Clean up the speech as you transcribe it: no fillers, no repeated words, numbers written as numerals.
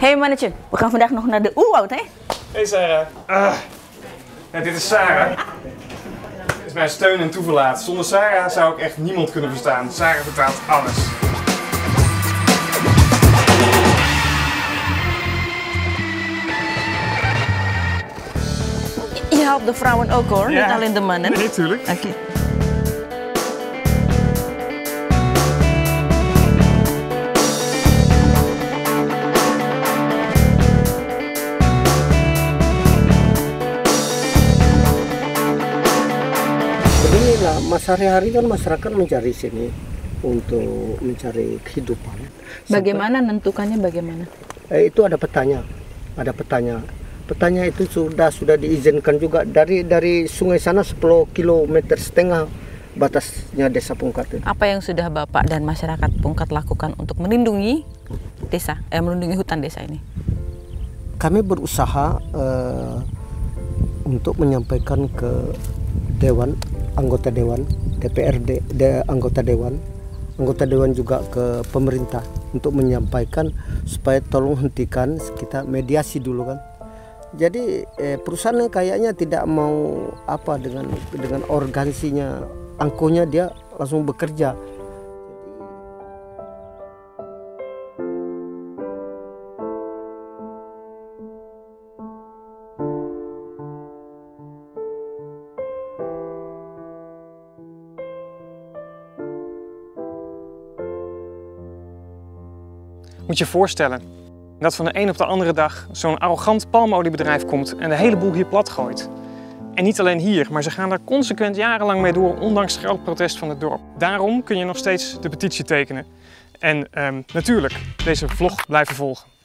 Hey mannetje, we gaan vandaag nog naar de oerwoud, hè? Hey Sarah. Ja, dit is Sarah. Dit is mijn steun en toeverlaat. Zonder Sarah zou ik echt niemand kunnen verstaan. Sarah vertaalt alles. Je helpt de vrouwen ook hoor, niet alleen de mannen. Nee, tuurlijk. Oké. Beginilah, sehari-hari kan masyarakat mencari sini untuk mencari kehidupan. Bagaimana nentukannya bagaimana? Itu ada petanya, Petanya itu sudah diizinkan juga dari sungai sana 10,5 km batasnya Desa Pungkat. Apa yang sudah Bapak dan masyarakat Pungkat lakukan untuk melindungi desa, melindungi hutan desa ini? Kami berusaha untuk menyampaikan ke anggota dewan, DPRD, anggota dewan juga ke pemerintah untuk menyampaikan supaya tolong hentikan, kita mediasi dulu kan. Jadi perusahaan kayaknya tidak mau apa dengan organsinya, angkonya dia langsung bekerja. Moet je je voorstellen dat van de een op de andere dag zo'n arrogant palmoliebedrijf komt en de hele boel hier plat gooit. En niet alleen hier, maar ze gaan daar consequent jarenlang mee door, ondanks groot protest van het dorp. Daarom kun je nog steeds de petitie tekenen. En natuurlijk deze vlog blijven volgen.